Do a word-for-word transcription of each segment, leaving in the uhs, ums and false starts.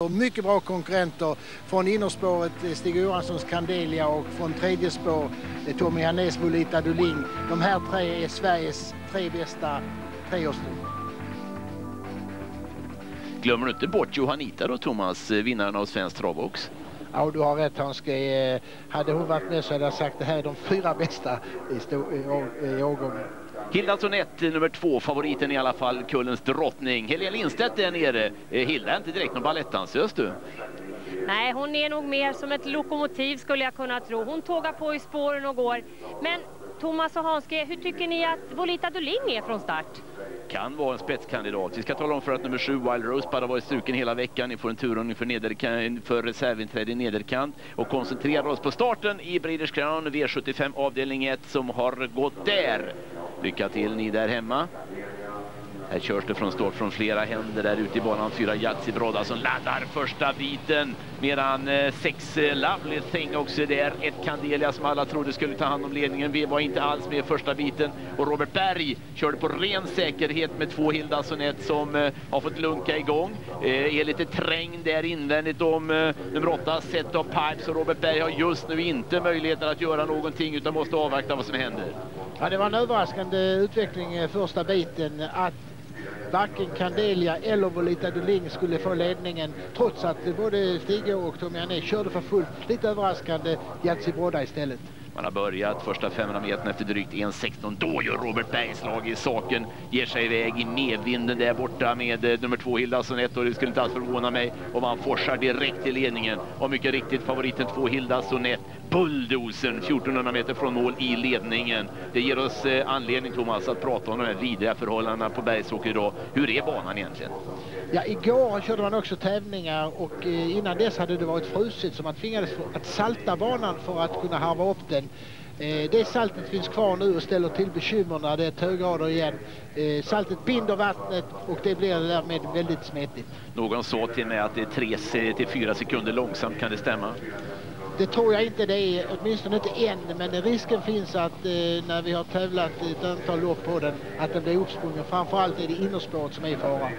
och mycket bra konkurrenter från innerspåret Stig Johanssons Candelia och från tredje spår Tommy Hannes Volita Du Ling. De här tre är Sveriges tre bästa treårston. Glömmer du inte bort Johannita då, Thomas, vinnaren av Svensk Travox? Ja, du har rätt, Hanske. Hade hon varit med så hade jag sagt det här är de fyra bästa i, i årgången. Hilda Sonett, nummer två, favoriten i alla fall, Kullens drottning. Helene Lindstedt är nere. Hilda är inte direkt någon balettdansös, du. Nej, hon är nog mer som ett lokomotiv skulle jag kunna tro. Hon tågar på i spåren och går. Men Thomas och Hanske, hur tycker ni att Volita Du Ling är från start? Kan vara en spetskandidat. Vi ska tala om för att nummer sju Wild Rosebud har varit struken hela veckan. Ni får en turordning för, nederkant, för reservinträde i nederkant. Och koncentrerar oss på starten i Breeders Crown V sjuttiofem avdelning ett som har gått där. Lycka till ni där hemma. Här körs det från start från flera händer där ute i banan. Fyra Yatzy Brodda som laddar första biten. Medan eh, sex eh, Lovely Thing också där. Ett Candelia som alla trodde skulle ta hand om ledningen. Vi var inte alls med första biten. Och Robert Berg körde på ren säkerhet med två Hilda Sonett som eh, har fått lunka igång. Eh, är lite trängd där invändigt om eh, nummer åtta Set of Pipes. Och Robert Berg har just nu inte möjligheter att göra någonting utan måste avvakta vad som händer. Ja, det var en överraskande utveckling första biten att varken Candelia eller Volita Du Ling skulle få ledningen trots att både Stig och Tommy Hannes körde för fullt. Lite överraskande Yatzy Brodda istället. Man har börjat första femhundra meter efter drygt en sexton. Då gör Robert Bergslag i saken. Ger sig iväg i medvinden där borta med eh, nummer två Hilda Sonett. Och det skulle inte alls förvåna mig om man forsar direkt till ledningen. Och mycket riktigt favoriten två Hilda Sonett. Bulldosen fjortonhundra meter från mål i ledningen. Det ger oss eh, anledning, Thomas, att prata om de här vidriga förhållandena på Bergsåker idag. Hur är banan egentligen? Ja, igår körde man också tävlingar och eh, innan dess hade det varit frusit så man tvingades att salta banan för att kunna harva upp den. Eh, det saltet finns kvar nu och ställer till bekymmer när det är höggrader igen. Eh, saltet binder vattnet och det blir därmed väldigt smetigt. Någon sa till mig att det är tre till fyra sekunder långsamt, kan det stämma? Det tror jag inte det är, åtminstone inte än, men risken finns att eh, när vi har tävlat ett antal lopp på den att den blir uppsprungen. Framförallt är det innerspåret som är i fara.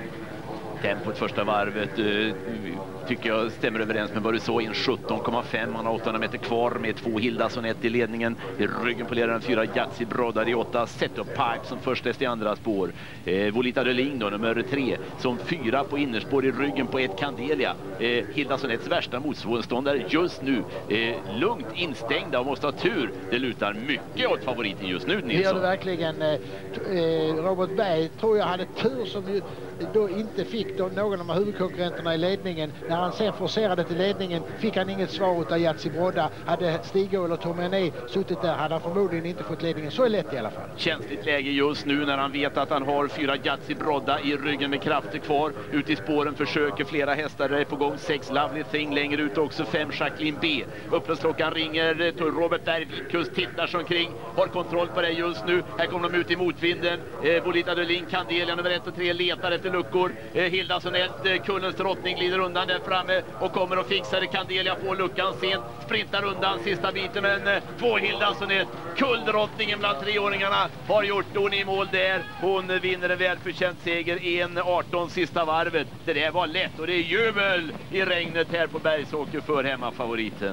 Tempot första varvet uh, tycker jag stämmer överens med vad du sa, en sjutton komma fem. Man har åttahundra meter kvar med två Hilda Sonett i ledningen. I ryggen på ledaren fyra Yatzy Brodda i åtta. Set of Pipe som först efter i andra spår. Eh, Volita Du Ling då, nummer tre, som fyra på innerspår i ryggen på ett Candelia. Eh, Hilda Sonetts värsta motståndare just nu. Eh, lugnt instängda och måste ha tur. Det lutar mycket åt favoriten just nu, Nilsson. Det gör det verkligen. Eh, Robert Berg tror jag hade tur som ju då inte fick då någon av de huvudkonkurrenterna i ledningen. När han sen forcerade till ledningen fick han inget svar utav Yatzy Brodda. Hade Stig eller Tommy Hannes suttit där hade han förmodligen inte fått ledningen. Så är lätt i alla fall. Känsligt läge just nu när han vet att han har fyra Yatzy Brodda i ryggen med krafter kvar. Ut i spåren försöker flera hästar är på gång. Sex Lovely Thing längre ut också. Fem Jacqueline B. Upplösklockan ringer. Robert Berg Vikus tittar sig omkring. Har kontroll på det just nu. Här kommer de ut i motvinden. Eh, Volita Du Ling, Candelia nummer ett och tre letar efter luckor. Eh, Hilda Sonett, eh, Kullens drottning, glider undan där framme och kommer att fixa det. Candelia får luckan sent, sprintar undan sista biten, men eh, två Hilda Sonett, kulldrottningen bland treåringarna, har gjort hon i mål där. Hon vinner en välförtjänt seger, en arton sista varvet. Det där var lätt och det är jubel i regnet här på Bergsåker för hemmafavoriten.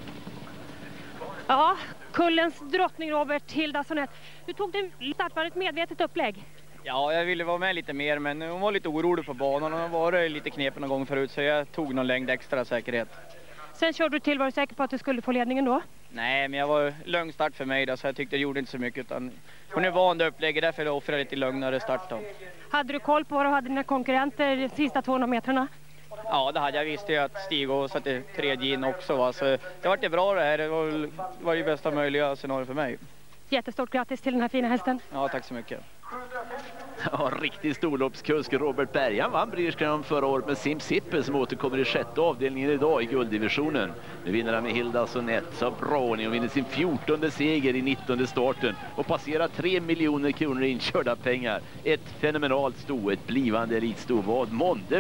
Ja, Kullens drottning Robert, Hilda Sonett. Du tog det startvarvet ett medvetet upplägg. Ja, jag ville vara med lite mer, men hon var lite orolig på banan och hon var lite knepig någon gång förut, så jag tog någon längd extra säkerhet. Sen körde du till, var du säker på att du skulle få ledningen då? Nej, men jag var lugn start för mig då, så jag tyckte det gjorde inte så mycket, utan hon är van det upplägget, därför jag offrade lite lugnare start då. Hade du koll på vad du hade dina konkurrenter de sista tvåhundra metrarna? Ja, det hade jag. Visste ju att Stig och satte tredje in också, va? Så det var det bra det här, det var, var ju bästa möjliga scenario för mig. Jättestort grattis till den här fina hästen. Ja, tack så mycket. Ja, riktigt storloppskusk Robert Berg. Han vann Breeders Crown förra året med Sim Sippe som återkommer i sjätte avdelningen idag i gulddivisionen. Nu vinner han med Hilda Sonett. Så bra och vinner sin fjortonde seger i nittonde starten och passerar tre miljoner kronor i inkörda pengar. Ett fenomenalt sto, ett blivande elitsto. Vad månde?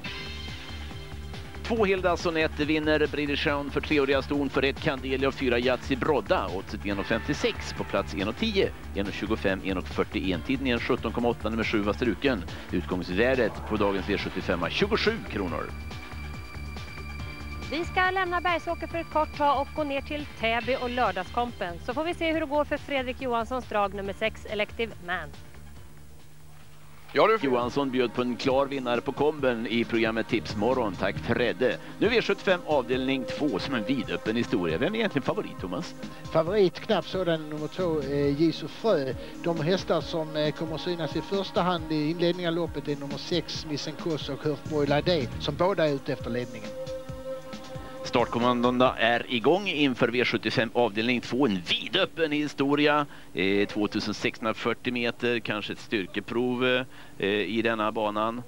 Två Hilda Sonett vinner Breeders Crown för treåriga ston för ett Candelia och fyra Yatzy Brodda. Oddset en femtiosex på plats en tio, en tjugofem, en fyrtioen. Tiden är sjutton komma åtta, nummer sju var struken. Utgångsvärdet på dagens V sjuttiofem tjugosju kronor. Vi ska lämna Bergsåker för ett kort tag och gå ner till Täby och lördagskompen. Så får vi se hur det går för Fredrik Johanssons drag nummer sex, Elective Man. Ja, du. Johansson bjöd på en klar vinnare på komben i programmet Tipsmorgon. Tack Fredde. Nu är V sjuttiofem avdelning två som en vidöppen historia. Vem är egentligen favorit, Thomas? Favorit knappt sådan nummer två, eh, Jesu Frö. De hästar som eh, kommer att synas i första hand i inledningen av loppet är nummer sex, Missen Koss och Hurtboy Ladé, som båda är ute efter ledningen. Startkommandona är igång inför V sjuttiofem avdelning två. En vidöppen historia. Eh, tvåtusensexhundrafyrtio meter, kanske ett styrkeprov eh, i denna banan.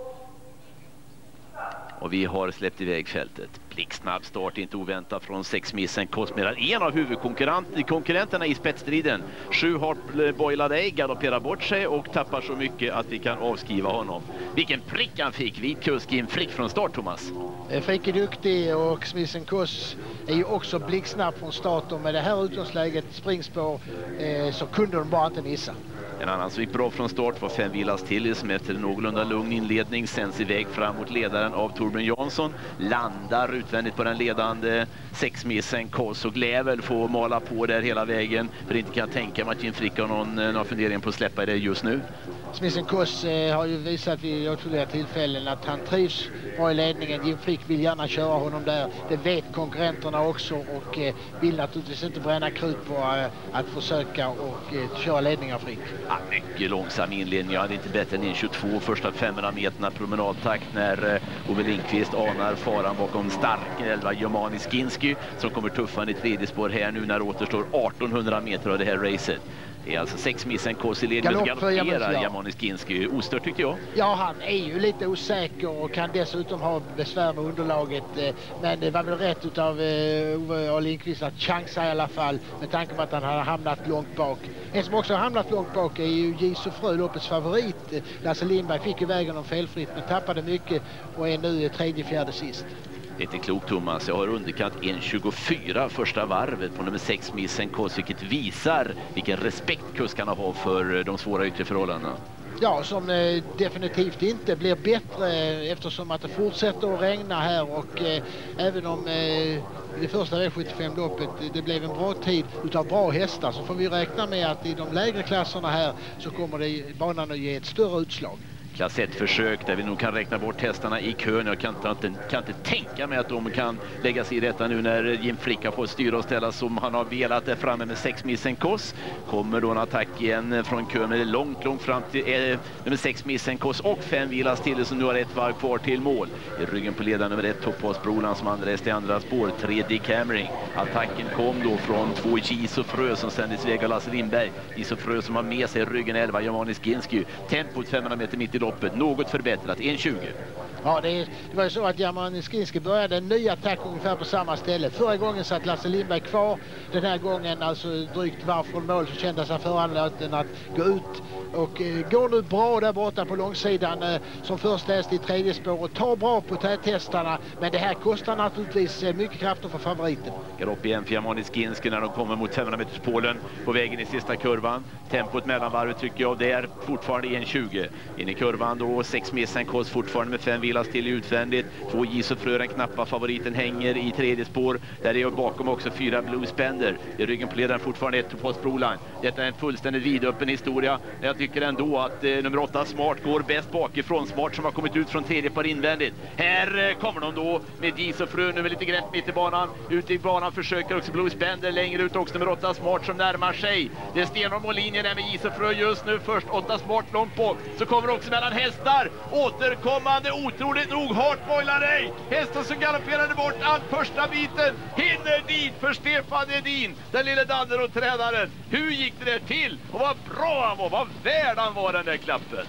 Och vi har släppt iväg fältet. Blixtsnabb start, inte oväntat från sex Missen Kosmerar. En av huvudkonkurrenterna i spetsstriden. Sju Hurtboy Ladé galopperar bort sig och tappar så mycket att vi kan avskriva honom. Vilken prick han fick. Vit kusk i en frick från start, Thomas. Frick är duktig och Missen Koss är ju också blixtsnabb från start. Och med det här utgångsläget, springspår, eh, så kunde de bara inte missa. En annan som gick bra från start var Fem Vilas till som efter en någorlunda lugn inledning sänds iväg fram mot ledaren av Torbjörn Jansson. Landar utvändigt på den ledande sex Missen Koss och Glävel får mala på där hela vägen. För inte kan jag tänka mig att Jim Frick har någon, någon fundering på att släppa det just nu. Missen Koss eh, har ju visat vid åtskilliga tillfällen att han trivs bra i ledningen. Jim Frick vill gärna köra honom där. Det vet konkurrenterna också och eh, vill naturligtvis inte bränna krut på eh, att försöka och eh, köra ledning av Frick. Ja, mycket långsam inledning. Jag hade inte bättre än en tjugotvå första femhundra meterna promenadtakt när eh, Ove Lindqvist anar faran bakom stark elva Yamani Skinski som kommer tuffande i tredje spår här nu när det återstår artonhundra meter av det här racet. Det är alltså sex Missen Koss i ledning och galopperar Yamani Skinski. Ostört tyckte jag. Ja, han är ju lite osäker och kan dessutom ha besvär med underlaget. Men det var väl rätt utav Ove Lindqvist att chansa i alla fall med tanke på att han har hamnat långt bak. En som också har hamnat långt bak är ju Jesu Frö, loppets favorit. Lasse Lindberg fick ju vägen om felfritt men tappade mycket och är nu tredje, fjärde sist. Det är inte klokt, Thomas. Jag har underkant en tjugofyra första varvet på nummer sex Missen Koss, vilket visar vilken respekt kuskarna har för de svåra yttre förhållandena. Ja, som eh, definitivt inte blir bättre eftersom att det fortsätter att regna här och eh, även om eh, det första V sjuttiofem-loppet det blev en bra tid utav bra hästar så får vi räkna med att i de lägre klasserna här så kommer det banan att ge ett större utslag. Klass ett-försök där vi nog kan räkna bort hästarna i kön. Jag kan inte, kan inte tänka mig att de kan lägga sig i detta nu när Jim Frick har fått styra och ställa som han har velat där framme med sex Missen Koss. Kommer då en attack igen från kön med långt, långt fram till eh, nummer sex Missen Koss och Fem Vilas till som nu har ett varv kvar till mål. I ryggen på ledaren nummer ett Toppas Broland som andra häst i andra spår. Tre Dick Hammering. Attacken kom då från två Jesu Frö som sändes iväg av Lasse Lindberg. Jesu Frö som har med sig ryggen elva Yamani Skinski. Tempot femhundra meter mitt i loppet, något förbättrat, en tjugo. Ja, det, är, det var ju så att Yamani Skinski började en ny attack ungefär på samma ställe. Förra gången satt Lasse Lindberg kvar. Den här gången, alltså drygt varv från mål, så kände sig föranlåten att gå ut. Och eh, går nu bra där borta på långsidan eh, som först läst i tredje spår och tar bra på täthästarna. Men det här kostar naturligtvis eh, mycket krafter för favoriten. Galopp igen för Yamani Skinski när de kommer mot femhundra meters pålen på vägen i sista kurvan. Tempot mellanvarvet tycker jag det är fortfarande en tjugo. In i kurvan då sex Missen Koss fortfarande med Fem Vilas till utvändigt. Två Jesu Frö, den knappa favoriten, hänger i tredje spår. Där är bakom också fyra Blue Spender. I ryggen på ledaren fortfarande ett Toppas Broland. Detta är en fullständigt vidöppen historia. Jag tycker ändå att eh, nummer åtta Smart går bäst bakifrån. Smart som har kommit ut från tredje par invändigt. Här eh, kommer de då med Jesu Frö nu med lite grepp mitt i banan. Ut i banan försöker också Blue Spender. Längre ut också nummer åtta Smart som närmar sig. Det är stenholm och linjen där med Jesu Frö just nu. Först åtta Smart långt på. Så kommer också mellan hästar. Återkommande otroligt nog Hurtboy Ladé. Hästen som galopperade bort allt första biten. Hinner dit för Stefan Edin. Den lille Danner och tränaren. Hur gick det där till? Och vad bra han var. Vad värd han var den där klappen.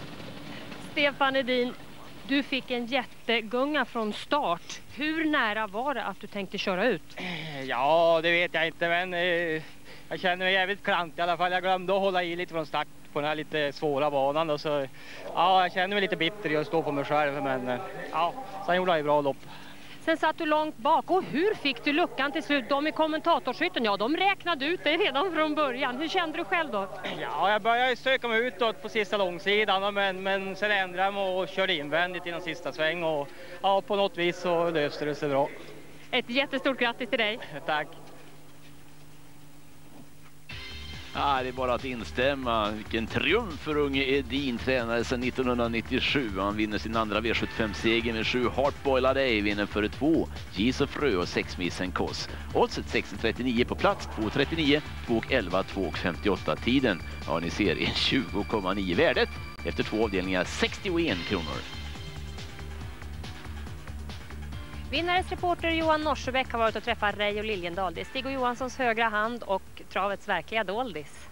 Stefan Edin, du fick en jättegunga från start. Hur nära var det att du tänkte köra ut? Ja, det vet jag inte, men eh, jag känner mig jävligt klant i alla fall. Jag glömde att hålla i lite från start på den här lite svåra banan. Och så, ja, jag känner mig lite bitter just då på mig själv, men eh, ja, sen gjorde jag ett bra lopp. Sen satt du långt bak. Och hur fick du luckan till slut? De i kommentatorshytten, ja, de räknade ut dig redan från början. Hur kände du själv då? Ja, jag började söka mig utåt på sista långsidan, men, men sen ändrade jag mig och körde invändigt i den sista sväng. Och ja, på något vis så löste det sig bra. Ett jättestort grattis till dig. Tack. Ja, det är bara att instämma. Vilken triumf för unge Edin, tränare sedan nittonhundranittiosju. Han vinner sin andra V sjuttiofem-seger med sju Heartboiled A, vinner före två Geese of Frö och sex Missen Koss. Oddset sex trettionio på plats, två trettionio, två elva, två femtioåtta tiden. Ja, ni ser i tjugo komma nio värdet efter två avdelningar, sextioen kronor. Vinnares reporter Johan Norsebäck har varit och träffat Reijo Liljendal. Det är Stig och Johanssons högra hand och travets verkliga doldis.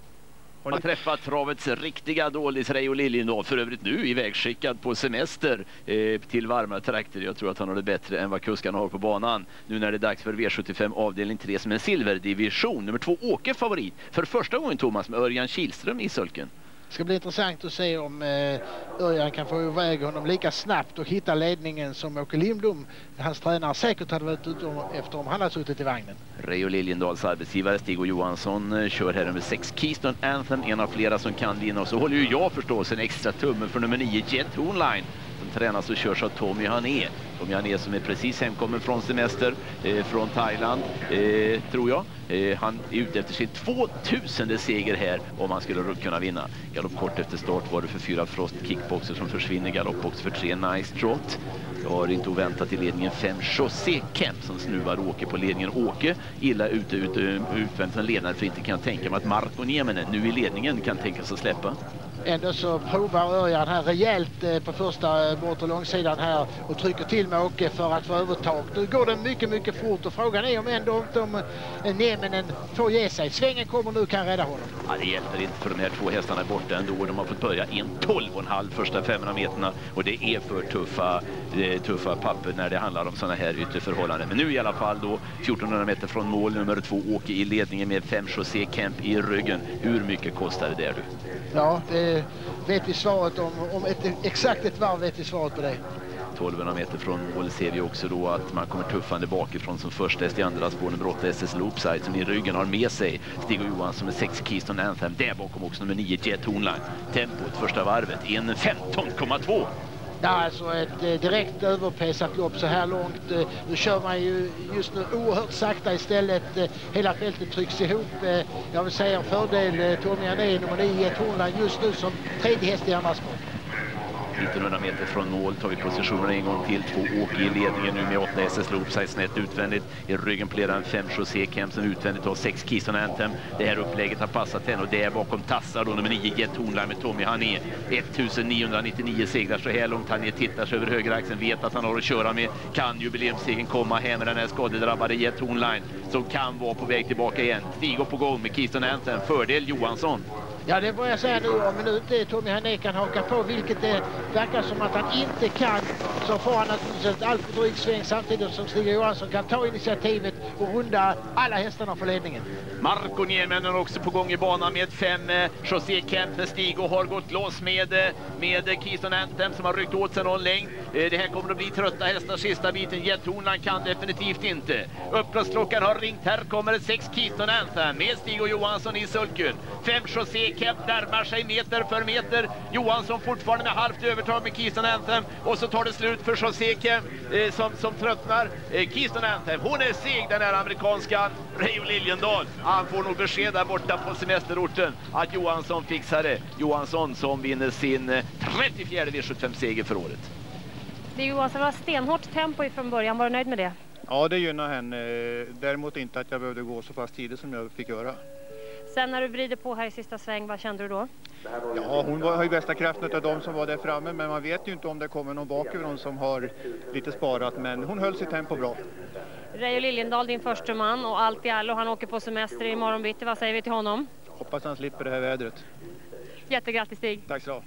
Har ni träffat travets riktiga doldis Reijo Liljendal, för övrigt nu ivägskickad på semester eh, till varma trakter. Jag tror att han har det bättre än vad kuskarna har på banan. Nu när det är dags för V sjuttiofem avdelning tre som en silverdivision. Nummer två Åke favorit för första gången, Thomas, med Örjan Kihlström i sulken. Det ska bli intressant att se om eh, Örjan kan få iväg honom lika snabbt och hitta ledningen som Åke Lindblom, hans tränare, säkert hade varit ute om, efter om han hade suttit i vagnen. Reijo Liljendals arbetsgivare Stig och Johansson eh, kör här med sex Keystone Anthem, en av flera som kan vinna. Och så håller ju jag förstås en extra tumme för nummer nio Jet Hornline, som tränas och körs av Tommy Hané. Tommy Hané som är precis hemkommen från semester eh, från Thailand, eh, tror jag. Eh, han är ute efter sin tvåtusende seger här om han skulle kunna vinna. Galopp kort efter start var det för fyra Frost Kickboxer som försvinner. Galopp också för tre Nice Trot. Jag har inte oväntat i ledningen fem José Kemp som snuvar Åke på ledningen. Åke illa ute, ute utvänt som ledare, för inte kan jag tänka mig att Marko Nieminen nu i ledningen kan tänka sig att släppa. Ändå så provar Örjan här rejält eh, på första eh, bort- och långsidan här och trycker till med Åke för att få övertag. Nu går det mycket, mycket fort och frågan är om ändå inte om eh, Nieminen får ge sig. Svängen kommer nu, kan rädda honom. Ja, det hjälper inte för de här två hästarna borta ändå. De har fått börja in tolv komma fem första femhundra meterna och det är för tuffa, eh, tuffa papper när det handlar om sådana här yttre förhållanden. Men nu i alla fall då fjortonhundra meter från mål, nummer två Åke i ledningen med fem José Kemp i ryggen. Hur mycket kostar det där du? Ja, det vet vi svaret om. Om ett, exakt ett varv vet vi svaret på det. tolvhundra meter från mål ser vi också då att man kommer tuffande bakifrån som första häst i andra spår, nummer åtta S S Loopside som i ryggen har med sig Stig och Johansson med sex Keystone Anthem. Där bakom också nummer nio Jet Hornline. Tempot första varvet en femton komma två. Ja, alltså ett eh, direkt överpesat lopp så här långt. Eh, nu kör man ju just nu oerhört sakta istället. Eh, hela fältet trycks ihop. Eh, jag vill säga en fördel eh, Tommy Hané, nummer nio Jet Hornline just nu som tredje häst i andra spår. nittonhundra meter från mål tar vi positionen en gång till. Två Åke i ledningen nu med åtta S S Loopside snett utvändigt. I ryggen på ledaren fem José Kemp som utvändigt har sex Keystone Anthem. Det här upplägget har passat henne och det är bakom tassar då nummer nio Jet Hornline med Tommy Hané. nittonhundranittionio segrar så här långt. Hané tittar sig över högeraxeln, vet att han har att köra med. Kan jubileumssegern komma hem med den här skadedrabbade Jet Hornline som kan vara på väg tillbaka igen. Stiger på gång med Keystone Anthem. Fördel Johansson. Ja, det får jag säga nu. Om nu inte Tommy Hané kan haka på, vilket det verkar som att han inte kan, så får han naturligtvis ett alltför dryg sväng samtidigt som Stig Johansson kan ta initiativet och runda alla hästarna för ledningen. Marko Nieminen också på gång i banan med fem eh, José Kemp med Stig och har gått loss med, eh, med Keystone Anthem som har ryckt åt sig någon längd. Eh, det här kommer att bli trötta hästar sista biten. Jet Hornline kan definitivt inte. Upploppsklockan har ringt. Här kommer det sex Keystone Anthem med Stig och Johansson i sulken. Fem José Kemp närmar sig meter för meter. Johansson fortfarande med halvt övertag med Keystone Anthem. Och så tar det slut för José Kemp eh, som, som tröttnar. Eh, Keystone Anthem, hon är seg, den här amerikanska Reijo Liljendal. Han får nog besked där borta på semesterorten att Johansson fixar det. Johansson som vinner sin eh, trettiofjärde V sjuttiofem-seger för året. Det är Johansson var stenhårt tempo ifrån början. Var du nöjd med det? Ja, det gynnar henne. Däremot inte att jag behövde gå så fast tidigt som jag fick göra. Sen när du vrider på här i sista sväng, vad kände du då? Ja, hon var, har ju bästa kraften av de som var där framme, men man vet ju inte om det kommer någon bakifrån som har lite sparat, men hon höll sitt tempo bra. Reijo Liljendal, din första man, och allt i allo, han åker på semester i morgon bitti. Vad säger vi till honom? Hoppas han slipper det här vädret. Jättegrattis Stig. Tack så.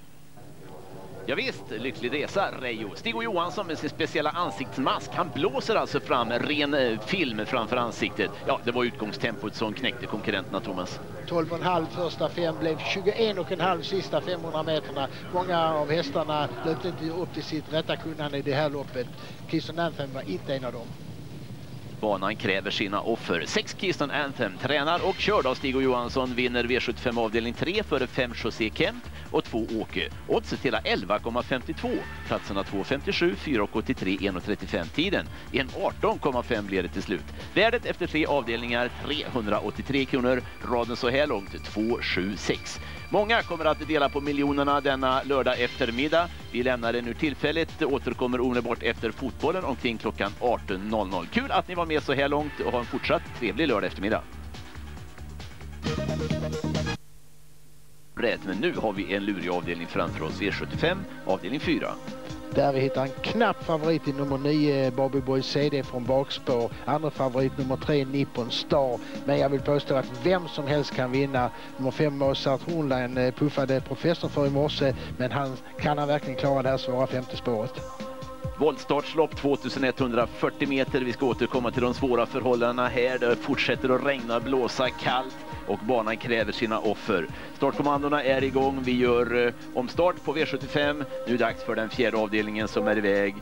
Ja visst, lycklig resa Reijo. Stig och Johansson med sin speciella ansiktsmask. Han blåser alltså fram ren film framför ansiktet. Ja, det var utgångstempot som knäckte konkurrenterna, Thomas. tolv komma fem första fem blev tjugoen komma fem sista femhundra meterna. Många av hästarna löpte inte upp till sitt rätta kunnande i det här loppet. Keystone Anthem var inte en av dem. Banan kräver sina offer. Sex Keystone Anthem tränar och kör av Stig och Johansson, vinner V sjuttiofem avdelning tre före fem José Kemp och två Åke. Oddset hela elva komma femtiotvå. Platserna två femtiosju, fyra åttiotre, ett trettiofem. Tiden en arton komma fem blir det till slut. Värdet efter tre avdelningar trehundraåttiotre kronor. Raden så här långt två sju sex. Många kommer att dela på miljonerna denna lördag eftermiddag. Vi lämnar det nu tillfälligt. Återkommer omedelbart efter fotbollen omkring klockan arton noll noll. Kul att ni var med så här långt och ha en fortsatt trevlig lördag eftermiddag. Rätt, men nu har vi en lurig avdelning framför oss. V sjuttiofem, avdelning fyra. Där vi hittar en knapp favorit i nummer nio, Barbie Boy C D från bakspår. Andra favorit nummer tre, Nippon Star. Men jag vill påstå att vem som helst kan vinna. Nummer fem, Mozart Hornline, puffade professorn för i morse. Men han kan han verkligen klara det här svåra femte spåret. Voltstartslopp tvåtusenetthundrafyrtio meter. Vi ska återkomma till de svåra förhållandena här. Det fortsätter att regna, blåsa kallt och banan kräver sina offer. Startkommandona är igång. Vi gör eh, omstart på V sjuttiofem. Nu är det dags för den fjärde avdelningen som är iväg.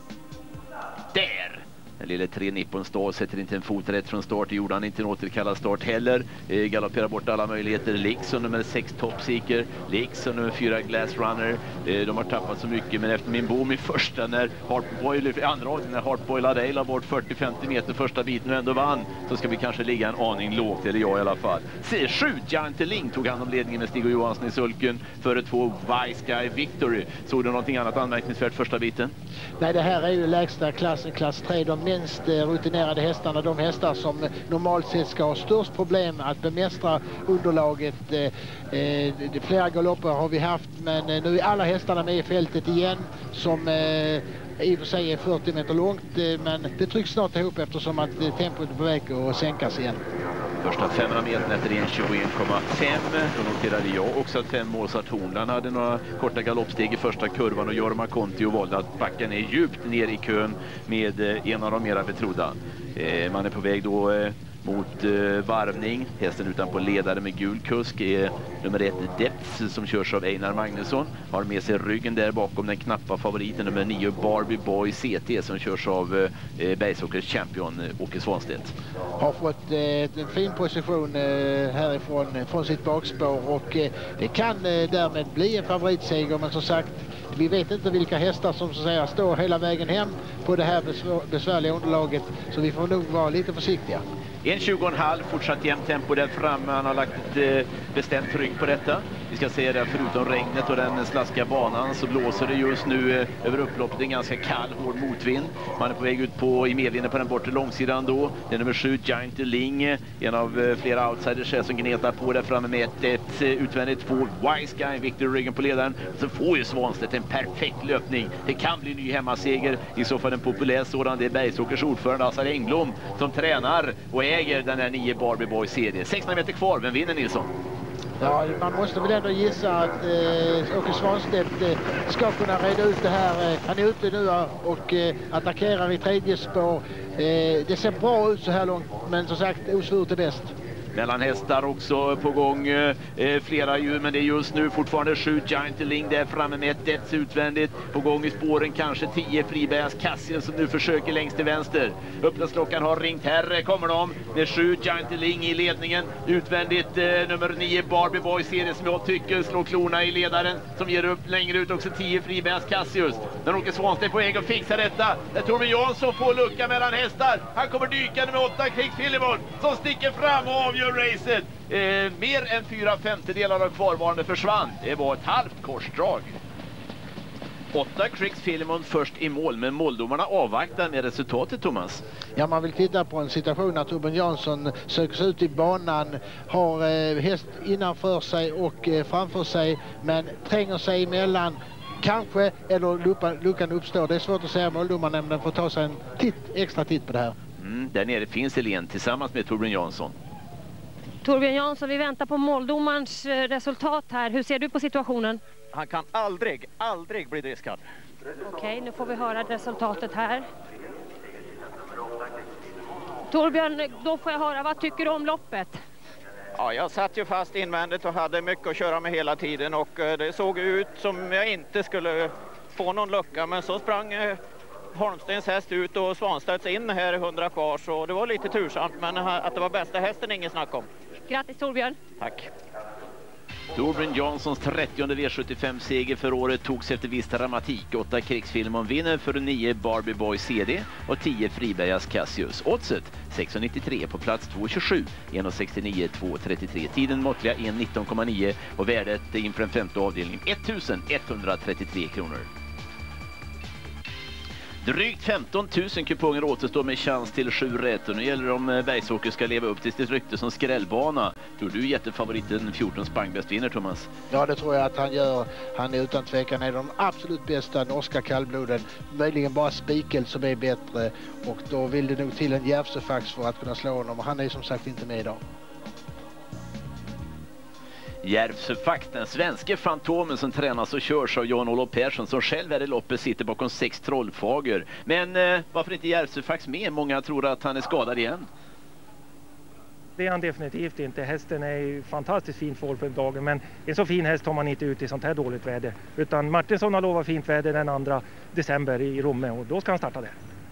Där! Den lille tre Nippon Star sätter inte en fot rätt från start. Gjorde han inte en återkallad start heller. Eh, galopperar bort alla möjligheter. Liksom nummer sex Topseeker. Liksom nummer fyra Glass Runner. Eh, de har tappat så mycket. Men efter min bom i första när Hartboy, andra avdelningen när Hartboy Ladej la bort fyrtio femtio meter första biten och ändå vann. Så ska vi kanske ligga en aning lågt. Eller jag i alla fall. Se, sju Giant Ling tog hand om ledningen med Stig och Johansson i sulken. Före två Wise Guy Victory. Såg du någonting annat anmärkningsvärt första biten? Nej, det här är ju lägsta klassen, klass tre. De minst rutinerade hästarna, de hästar som normalt sett ska ha störst problem att bemästra underlaget. Eh, eh, flera galopper har vi haft, men eh, nu är alla hästarna med i fältet igen som eh, i och för sig är fyrtio meter långt, eh, men det trycks snart ihop eftersom att eh, tempot är på väg att sänkas igen. Första femhundra meter efter en tjugoett komma fem. Då noterade jag också att fem Mozart Hornline hade några korta galoppsteg i första kurvan och Jorma Conti och valde att backa ner djupt ner i kön med en av de mera betrodda. Eh, man är på väg då eh, mot eh, varvning. Hästen utanpå ledare med gul kusk är nummer ett Depth som körs av Einar Magnusson. Har med sig ryggen där bakom den knappa favoriten nummer nio Barbie Boy C T som körs av eh, Bergsåkers champion eh, Åke Svanstedt. Har fått eh, en fin position eh, härifrån från sitt bakspår och eh, det kan eh, därmed bli en favoritseger, men som sagt vi vet inte vilka hästar som så att säga står hela vägen hem på det här besvär, besvärliga underlaget, så vi får nog vara lite försiktiga. en tjugo komma fem, fortsatt jämnt tempo där framme. Han har lagt ett eh, bestämt tryck på detta. Vi ska se det, förutom regnet och den slaskiga banan så blåser det just nu eh, över upploppet en ganska kall, hård motvind. Man är på väg ut på, i medvinden på den bortre långsidan då. Det är nummer sju Giant Ling, en av eh, flera outsiders som gnetar på där framme med ett, ett eh, utvändigt två Wise Guy, Victor ryggen på ledaren. Så får ju Svanstedt en perfekt löpning. Det kan bli ny hemmaseger, i så fall en populär sådan. Det är Bergsåkers ordförande Assar Engblom som tränar och äger den här nio Barbie Boy-serien. sexton meter kvar, vem vinner Nilsson? Ja, man måste väl ändå gissa att eh, Åke Svanstedt eh, ska kunna reda ut det här. Eh, han är ute nu och eh, attackerar i tredje spår. Eh, det ser bra ut så här långt, men som sagt osvurt är bäst. Mellan hästar också på gång, eh, flera djur, men det är just nu fortfarande sju Giant Ling där framme med ett dets utvändigt. På gång i spåren kanske tio Fribergs Cassian som nu försöker längst till vänster. Öppnadsklockan har ringt, här kommer de med sju Giant Ling i ledningen. Utvändigt eh, nummer nio Barbie Boy serie som jag tycker slår klorna i ledaren som ger upp längre ut också tio Fribergs Cassius. Den åker Svanstedt på väg att fixa detta. Där Torbjörn Jansson får lucka mellan hästar. Han kommer dykande med åtta Krix Filimon som sticker fram och avgör racet. Eh, mer än fyra femtedelar av kvarvarande försvann. Det var ett halvt korsdrag. Åtta Krix Filimon först i mål, men måldomarna avvaktar med resultatet, Thomas. Ja, man vill titta på en situation när Torbjörn Jansson söker sig ut i banan, har eh, häst innanför sig och eh, framför sig, men tränger sig emellan. Kanske, eller luckan, luckan uppstår. Det är svårt att säga. Måldomarnämnden får ta sig en titt, extra titt på det här. Mm, där nere finns Helene tillsammans med Torbjörn Jansson. Torbjörn Jansson, vi väntar på måldomarens resultat här. Hur ser du på situationen? Han kan aldrig, aldrig bli diskad. Okej, nu får vi höra resultatet här. Torbjörn, då får jag höra, vad tycker du om loppet? Ja, jag satt ju fast invändigt och hade mycket att köra med hela tiden och det såg ut som jag inte skulle få någon lucka, men så sprang Holmstens häst ut och Svanstedts in här i hundra kvar, så det var lite tursamt, men att det var bästa hästen ingen snack om. Grattis Torbjörn. Tack. Torbjörn Janssons trettionde V sjuttiofem-seger för året togs efter viss dramatik. åtta krigsfilm om vinner för nio Barbie Boy C D och tio Fribergas Cassius. Oddset sex komma nittiotre på plats två komma tjugosju, ett komma sextionio, två komma trettiotre. Tiden måttliga ett nitton komma nio och värdet inför den femte avdelningen ettusen etthundratrettiotre kronor. Drygt femton tusen kuponger återstår med chans till sju rätt och nu gäller det om Bergsåker ska leva upp till sitt rykte som skrällbana. Tror du jättefavoriten fjorton Spangbäst vinner, Thomas? Ja, det tror jag att han gör. Han är utan tvekan en av de absolut bästa norska kallbloden. Möjligen bara Spikel som är bättre och då vill det nog till en Järvsöfax för att kunna slå honom och han är som sagt inte med idag. Järvsöfax, den svenska fantomen som tränas och körs av Jan-Olof Persson som själv här i loppet sitter bakom sex Trollfager. Men eh, varför inte Järvsöfax med? Många tror att han är skadad igen. Det är han definitivt inte. Hästen är ju fantastiskt fin för på dagen, men en så fin häst tar man inte ut i sånt här dåligt väder. Utan Martinsson har lovat fint väder den andra december i Romme och då ska han starta där.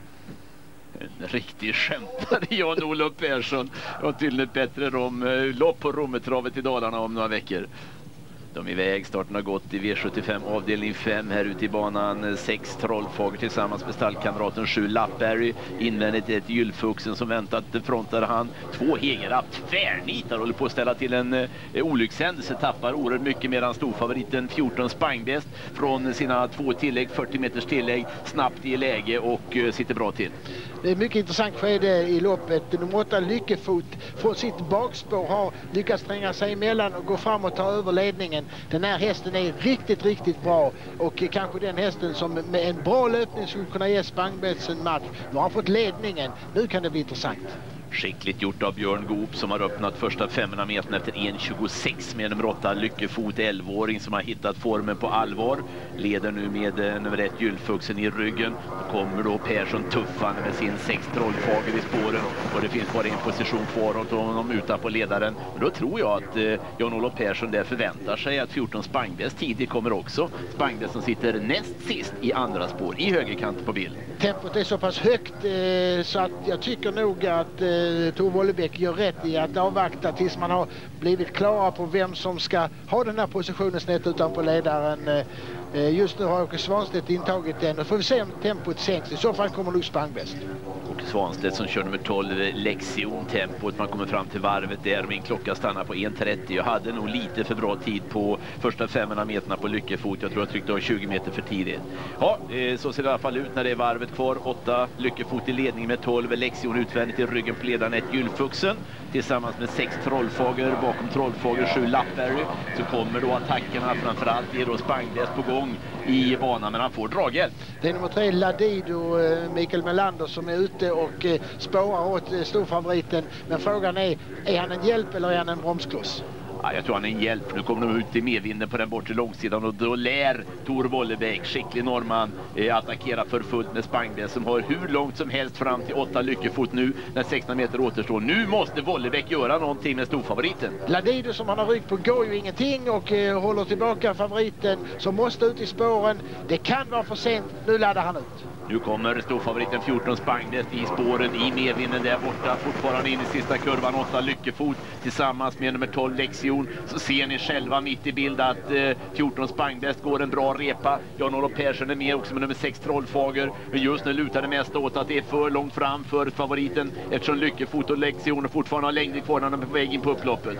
En riktig skämtare, Jan-Olof Persson. Och till ett bättre rom, lopp på Rommetravet i Dalarna om några veckor. De är iväg, starten har gått i V sjuttiofem avdelning fem här ute i banan. sex Trollfager tillsammans med stallkamraten sju Lappberry. Invändigt ett Gyllfuxen som väntat frontade han. Två Hegera tvärnitar håller på att ställa till en eh, olyckshändelse. Tappar oerhört mycket medan storfavoriten fjorton Spangbäst från sina två tillägg, fyrtio meters tillägg, snabbt i läge och eh, sitter bra till. Det är mycket intressant skede i loppet. Nummer åtta Lyckefot från sitt bakspår har lyckats tränga sig emellan och gå fram och ta över ledningen. Den här hästen är riktigt, riktigt bra och kanske den hästen som med en bra löpning skulle kunna ge Spangbäst en match. Nu har han fått ledningen. Nu kan det bli intressant. Skickligt gjort av Björn Goop som har öppnat första femhundra metern efter ett tjugosex med nummer åtta Lyckefot, elvaåring som har hittat formen på allvar. Leder nu med eh, nummer ett Gyllfuxen i ryggen. Då kommer då Persson tuffande med sin sex Trollfager i spåren och det finns bara en position kvar åt honom utan på ledaren. Men då tror jag att eh, Jan-Olof Persson där förväntar sig att fjorton Spangbäst tidigt kommer också. Spangbäst som sitter näst sist i andra spår i högerkant på bild. Tempot är så pass högt eh, så att jag tycker nog att eh, Tor Wollebäck gör rätt i att avvakta tills man har blivit klara på vem som ska ha den här positionen snett utanpå ledaren. Just nu har Åke Svanstedt intagit den och får vi se om tempot sänks. I så fall kommer nog Spangbäst. Åke Svanstedt som kör nummer tolv Lexion tempot. Man kommer fram till varvet där. Min klocka stannar på ett trettio. Jag hade nog lite för bra tid på första femhundra meterna på Lyckefot. Jag tror jag tryckte av tjugo meter för tidigt. Ja, så ser det i alla fall ut när det är varvet kvar. åtta Lyckefot i ledning med tolv Lexion utvändigt i ryggen på ledaren ett Gyllfuxen. Tillsammans med sex Trollfager. Bakom Trollfager sju Lappberry. Så kommer då attackerna framförallt är då Spangbäst på gång i banan, men han får draghjälp. Det är nummer tre Ladido, Mikael Melander som är ute och spårar åt storfavoriten. Men frågan är, är han en hjälp eller är han en bromskloss? Ja, jag tror han är en hjälp. Nu kommer de ut i medvinden på den bortre långsidan och då lär Tor Wollebäck, skicklig norrman, eh, attackera för fullt med Spangbäst som har hur långt som helst fram till åtta Lyckefot nu när sexton meter återstår. Nu måste Wollebäck göra någonting med storfavoriten. Ladido som han har rygg på går ju ingenting och eh, håller tillbaka favoriten som måste ut i spåren. Det kan vara för sent. Nu laddar han ut. Nu kommer storfavoriten fjorton Spangbäst i spåren i medvinden där borta. Fortfarande in i sista kurvan åtta Lyckefot tillsammans med nummer tolv Lexion. Så ser ni själva mitt i bild att eh, fjorton Spangbäst går en bra repa. Jan-Olof Persson är med också med nummer sex Trollfager. Men just nu lutar det mest åt att det är för långt fram för favoriten eftersom Lyckefot och Lexion fortfarande har längre kvar när de är på väg in på upploppet.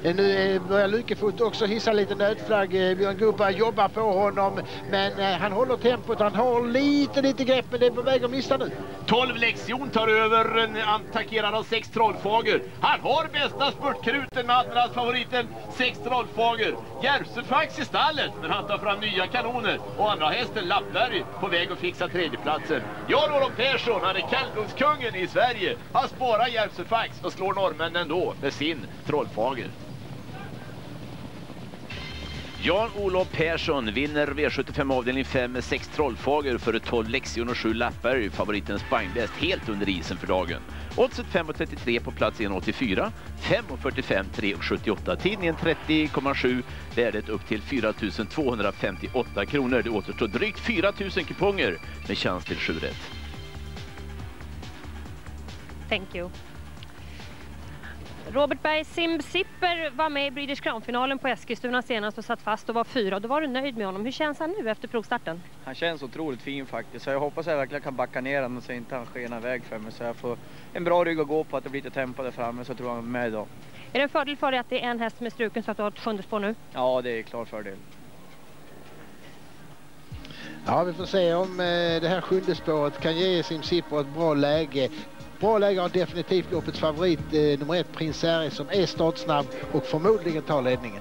Nu börjar Lyckefot också hissa lite nödflagg. Björn Gubba jobbar på honom men eh, han håller tempot. Han har lite lite grepp men det är på väg att missa nu. tolv Lexion tar över, en attackerad av sex Trollfager. Han har bästa spurtkruten med andras favoriten sex Trollfager. Järvsöfax i stallet men han tar fram nya kanoner och andra hästen Lappberg på väg att fixa tredjeplatsen. Jan-Olof Persson, han är kallblodskungen i Sverige. Han sparar Järvsöfax och slår norrmännen ändå med sin Trollfager. Jan-Olof Persson vinner V sjuttiofem avdelning fem med sex Trollfager för tolv Lexion och sju Lappberg. Favoriten Spangbäst helt under isen för dagen. Oddset fem trettiotre på plats ett åttiofyra, fem fyrtiofem, tre sjuttioåtta. Tidningen trettio komma sju, värdet upp till fyra tusen tvåhundrafemtioåtta kronor. Det återstår drygt fyra tusen kuponger med chans till sju rätt. Thank you. Robert Berg, Sim Zipper var med i Breeders Crown-finalen på Eskilstuna senast och satt fast och var fyra. Då var du nöjd med honom. Hur känns han nu efter provstarten? Han känns otroligt fin faktiskt. Så jag hoppas att jag verkligen kan backa ner honom så inte han skenar iväg för mig. Så jag får en bra rygg att gå på, att det blir lite tempo där framme, så tror jag han är med idag. Är det en fördel för dig att det är en häst med struken så att du har ett sjunde spår nu? Ja, det är klar fördel. Ja, vi får se om eh, det här sjunde spåret kan ge Sim Zipper ett bra läge. Bra läge har definitivt loppets favorit eh, nummer ett, Prins Ares, som är startsnabb och förmodligen tar ledningen.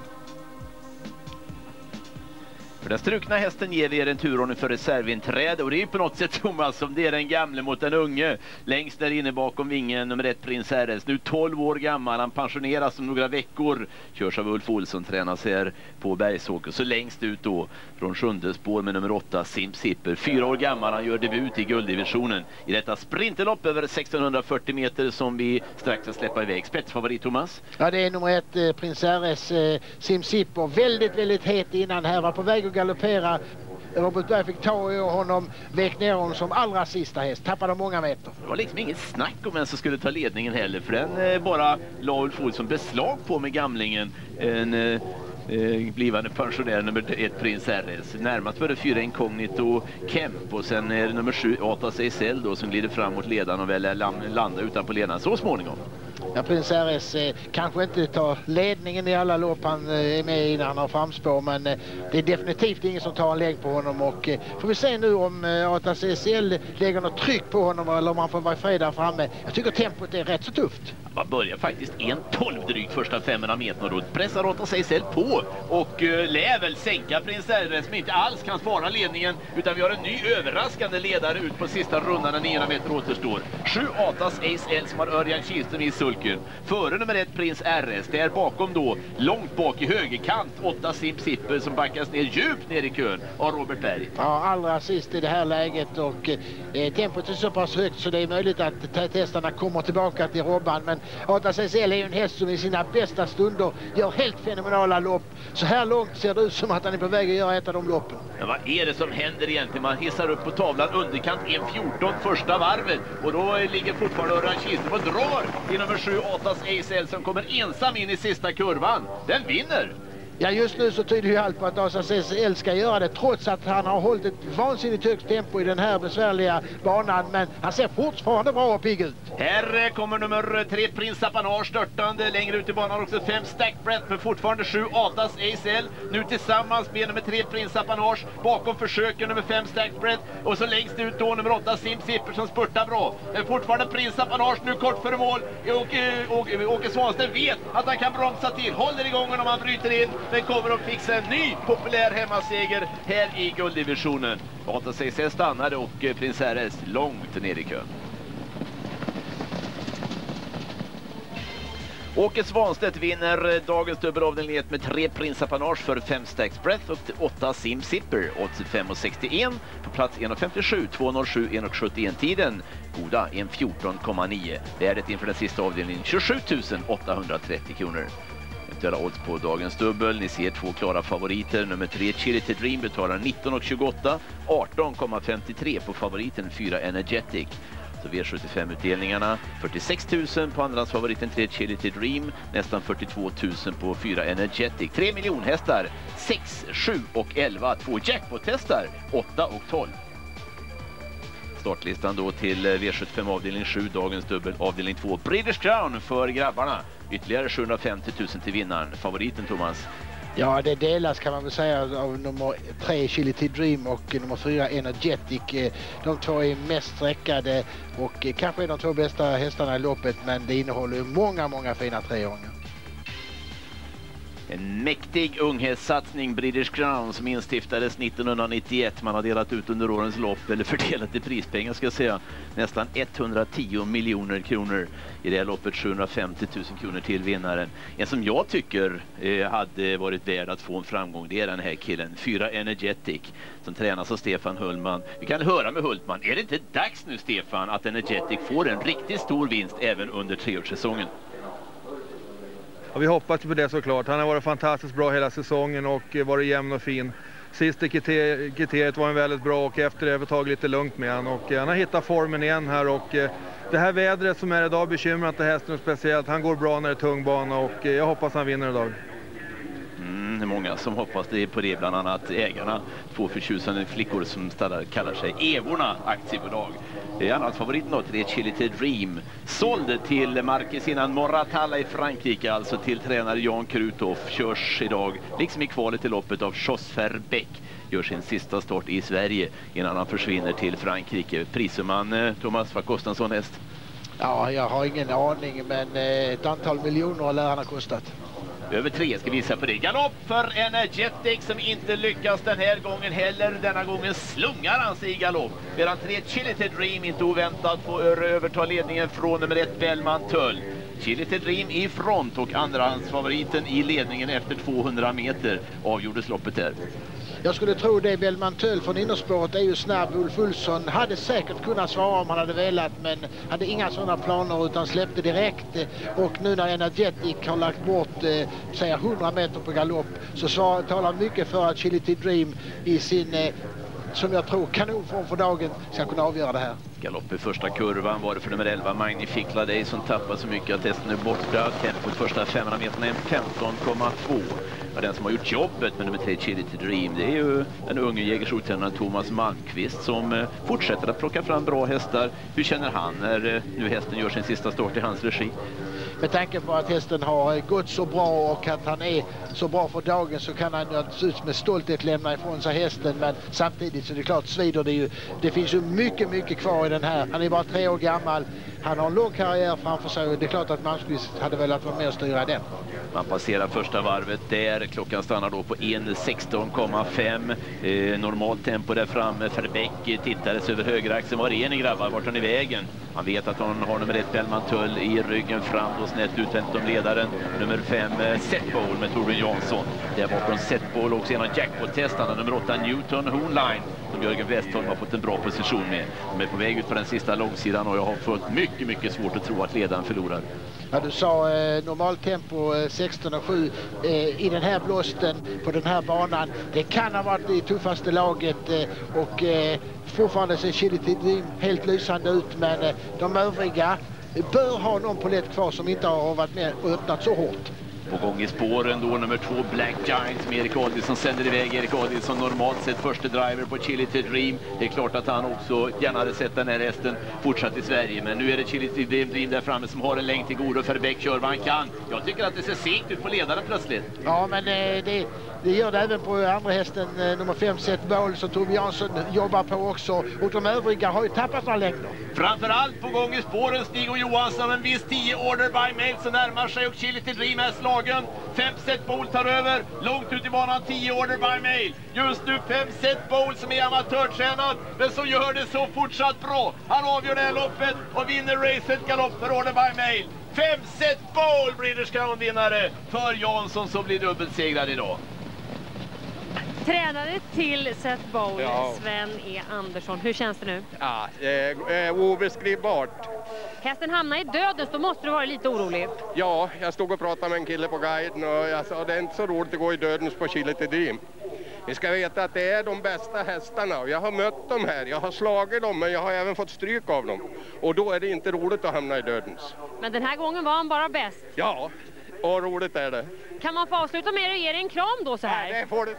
För den strukna hästen ger vi er en turordning för reservinträde, och det är på något sätt Thomas som det är den gamle mot den unge. Längst där inne bakom vingen nummer ett, Prins Ares, nu tolv år gammal, han pensioneras om några veckor, körs av Ulf Olsson, tränas här på Bergsåker. Så längst ut då från sjunde spår med nummer åtta, Sim Zipper, fyra år gammal, han gör debut i gulddivisionen i detta sprinterlopp över sextonhundrafyrtio meter som vi strax ska släppa iväg. Spetsfavorit Thomas? Ja, det är nummer ett, eh, Prins Ares, eh, Sim Zipper, väldigt väldigt het innan här, var på väg att galoppera. Robert Berg fick ta i honom, vek ner honom som allra sista häst, tappade många meter. Det var liksom inget snack om vem som skulle ta ledningen heller, för den eh, bara la Ulf Olsson beslag på med gamlingen, en eh, eh, blivande pensionär nummer ett, Prins Ares. Närmast var det fyra Incognito Kemp, och sen är det nummer sju, Ata Seisel då, som glider fram mot ledaren och väl landa utanpå ledaren så småningom. Ja, Prins Ares eh, kanske inte tar ledningen i alla lopp han eh, är med i när han har framspår, men eh, det är definitivt ingen som tar en lägg på honom, och eh, får vi se nu om eh, Ata C C L lägger något tryck på honom eller om han får vara fred där framme. Jag tycker tempot är rätt så tufft. Man börjar faktiskt en tolv drygt första femhundra meter, och då pressar Ata C C L på och eh, lär väl sänka Prins Ares som inte alls kan spara ledningen, utan vi har en ny överraskande ledare ut på sista rundan när niohundra meter återstår. Sju Atas Ace L som har Örjan Kihlström i sulken. Före nummer ett, Prins Ares. Där bakom då, långt bak i högerkant, åtta Sim Zipper som backas ner djupt ner i kön av Robert Berg. Ja, allra sist i det här läget, och eh, tempot är så pass högt så det är möjligt att täthästarna kommer tillbaka till Robban, men Ata C C L är ju en häst som i sina bästa stunder gör helt fenomenala lopp. Så här långt ser det ut som att han är på väg att göra ett av de loppen. Men vad är det som händer egentligen? Man hissar upp på tavlan underkant en fjorton första varvet, och då ligger fortfarande Örjan Kihlström och drar till nummer sju Atas Ace L som kommer ensam in i sista kurvan. Den vinner! Ja, just nu så tyder ju allt på att Ata C C L ska göra det, trots att han har hållit ett vansinnigt högt tempo i den här besvärliga banan, men han ser fortfarande bra och pigg ut. Här kommer nummer tre, Prins Apanage, störtande längre ut i banan också, fem Stack Breath, men fortfarande sju Atas Ace L, nu tillsammans med nummer tre, Prins Apanage, bakom försöker nummer fem Stack Breath, och så längst ut då nummer åtta, Sim Zipper som spurtar bra. Men fortfarande Prins Apanage nu kort före mål, och Åke, Åke Svanstedt vet att han kan bromsa till, håller igång om han bryter in, men kommer att fixa en ny populär hemmaseger här i gulddivisionen. Ata C C stannade och Prins Ares långt ner i kön. Åke Svanstedt vinner dagens dubbelavdelning med tre Prins Apanage för fem Stacks Breath och åtta Sim Zipper. Odds fem komma sextioen på plats en komma femtiosju, två komma noll sju, en komma sjuttioen tiden. Goda en fjorton komma nio. Det är det inför den sista avdelningen tjugosju tusen åttahundratrettio kronor. Eventuella odds på dagens dubbel. Ni ser två klara favoriter. Nummer tre Chili to Dream betalar nitton komma tjugoåtta, arton komma femtiotre på favoriten fyra Energetic. Så V sjuttiofem-utdelningarna fyrtiosex tusen på andrahandsfavoriten tre Chili to Dream, nästan fyrtiotvå tusen på fyra Energetic. tre miljonhästar, sex, sju och elva. Två jackpot-hästar, åtta och tolv. Startlistan då till V sjuttiofem avdelning sju, dagens dubbel avdelning två. Breeders Crown för grabbarna. Ytterligare sjuhundrafemtio tusen till vinnaren. Favoriten Thomas? Ja, det delas kan man väl säga av nummer tre Chili to Dream och nummer fyra Energetic. De två är mest sträckade och kanske är de två bästa hästarna i loppet, men det innehåller många, många fina treåringar. En mäktig unghästsatsning, Breeders Crown, som instiftades nittonhundranittioett. Man har delat ut under årens lopp, eller fördelat i prispengar ska jag säga, nästan etthundratio miljoner kronor. I det här loppet sjuhundrafemtio tusen kronor till vinnaren. En som jag tycker eh, hade varit värd att få en framgång, det är den här killen, fyra Energetic, som tränas av Stefan Hullman. Vi kan höra med Hultman. Är det inte dags nu, Stefan, att Energetic får en riktigt stor vinst även under treårssäsongen? Ja, vi hoppas på det såklart. Han har varit fantastiskt bra hela säsongen och varit jämn och fin. Sista kriteriet var en väldigt bra och efter det har vi tagit lite lugnt med han. Och han har hittat formen igen här och det här vädret som är idag bekymrar inte hästen speciellt. Han går bra när det är tung bana och jag hoppas han vinner idag. Mm, det är många som hoppas det på det, bland annat ägarna. Två förtjusande flickor som stadar, kallar sig Evorna aktiebolag. Det är annat favoriten då, tre Chility Dream. Såld till Marquesinan Moratalla i Frankrike, alltså till tränare Jan Kruthoff. Körs idag, liksom i kvalet i loppet, av Josfer Beck. Gör sin sista start i Sverige innan han försvinner till Frankrike. Prissumman, Thomas, vad kostar en sån häst? Ja, jag har ingen aning, men ett antal miljoner lär han ha kostat. Över tre ska vi visa på det. Galopp för Energetic som inte lyckas den här gången heller. Denna gången slungar han sig i galopp. Medan tre Chility Dream inte oväntat får överta ledningen från nummer ett Bellman Tull. Chility Dream i front och andrahandsfavoriten i ledningen efter tvåhundra meter avgjordes loppet där. Jag skulle tro det. Bellman Tull från innerspåret är ju snabb. Ulf Olsson hade säkert kunnat svara om han hade velat, men hade inga sådana planer utan släppte direkt. Och nu när Energetic har lagt bort eh, säger hundra meter på galopp, så svar, talar mycket för att Chility Dream i sin eh, som jag tror kanonform för dagen ska kunna avgöra det här. Galopp i första kurvan var det för nummer elva Magnifique Ladej som tappar så mycket att hästen är borta. Tempot första femhundra meterna är femton komma två. Ja, den som har gjort jobbet med nummer tre Chility Dream, det är ju en unge jägersortränare Thomas Malmqvist som eh, fortsätter att plocka fram bra hästar. Hur känner han när eh, nu hästen gör sin sista start i hans regi? Med tanke på att hästen har gått så bra och att han är så bra för dagen, så kan han naturligtvis med stolthet lämna ifrån sig hästen, men samtidigt så är det klart svider det ju. Det finns ju mycket, mycket kvar i den här. Han är bara tre år gammal. Han har en lång karriär framför sig och det är klart att Malmqvist hade velat vara med och styra den. Man passerar första varvet där. Klockan stannar då på en sexton komma fem. Eh, normalt tempo där framme. Verbeck tittades över högeraxeln. Var är ni grabbar? Vart är ni vägen? Han vet att han har nummer ett Bellman Tull i ryggen fram och snett utvänt om ledaren. Nummer fem Setball med Torbjörn Jansson. Där bakom Setball också genom jackpot-testarna. Nummer åtta Newton Hoonline som Jörgen Westholm har fått en bra position med. De är på väg ut på den sista långsidan och jag har fått mycket, mycket svårt att tro att ledaren förlorar. Ja, du sa eh, normaltempo eh, sexton och sju eh, i den här blåsten på den här banan. Det kan ha varit det tuffaste laget eh, och eh, fortfarande ser Chility Dream helt lysande ut, men eh, de övriga bör ha någon på lätt kvar som inte har varit med och öppnat så hårt. På gång i spåren då nummer två Black Giant med Erik Adilsson sänder iväg. Erik Adilsson normalt sett första driver på Chility Dream. Det är klart att han också gärna hade sett den här resten fortsatt i Sverige. Men nu är det Chility Dream där framme som har en längd till godo. Verbeck kör vad han kan. Jag tycker att det ser segt ut på ledaren plötsligt. Ja, men eh, det, det gör det även på andra hästen eh, nummer fem Setball som Torbjörn Jansson jobbar på också. Och de övriga har ju tappat några längder. Framförallt på gång i spåren Stig och Johansson. En viss tio Order by Mail som närmar sig och Chility Dream är slagen. Fem Setball tar över. Långt ut i banan tio Order by Mail. Just nu fem Setball som är amatörtränad men som gör det så fortsatt bra. Han avgör det här loppet och vinner racet galopp för Order by Mail. Fem Setball Breeders Crown-vinnare för Jansson som blir dubbelsegrad idag. Tränare till Setball, Ja. Sven E. Andersson. Hur känns det nu? Ja, eh, eh, obeskrivbart. Hästen hamnar i döden, då måste du vara lite orolig. Ja, jag stod och pratade med en kille på guiden och jag sa det är inte så roligt att gå i dödens på Chility Dream. Vi ska veta att det är de bästa hästarna och jag har mött dem här, jag har slagit dem men jag har även fått stryk av dem. Och då är det inte roligt att hamna i dödens. Men den här gången var han bara bäst. Ja, och roligt är det. Kan man få avsluta med att ge dig en kram då så här? Nej, det får du.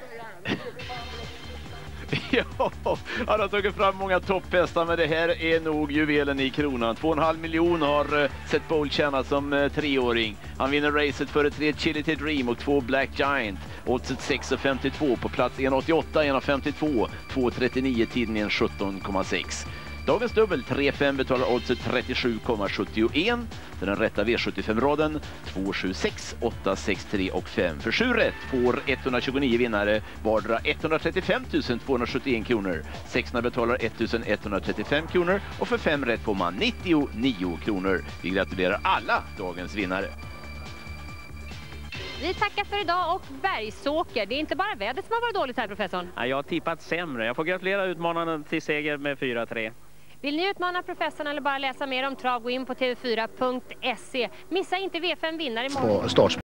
Ja, han har tagit fram många topphästar, men det här är nog juvelen i kronan. Två och en halv miljon har uh, Setball tjänat som uh, treåring. Han vinner racet för tre Chility Dream och två Black Giant. Oddset sex femtiotvå på plats en åttioåtta, en femtiotvå, två trettionio, tiden är sjutton komma sex. Dagens dubbel tre fem betalar oddset trettiosju komma sjuttioett. För den rätta V sjuttiofem-raden två sju sex, åtta sex tre och fem. För sju rätt får etthundratjugonio vinnare vardera etthundratrettiofem tusen tvåhundrasjuttioen kronor. Sexna betalar ettusen etthundratrettiofem kronor och för fem rätt får man nittionio kronor. Vi gratulerar alla dagens vinnare. Vi tackar för idag och Bergsåker. Det är inte bara vädret som har varit dåligt här, professorn. Ja, jag har tippat sämre. Jag får gratulera utmanarna till seger med fyra tre. Vill ni utmana professorn eller bara läsa mer om trav, gå in på t v fyra punkt se. Missa inte V fem vinnare imorgon. På start.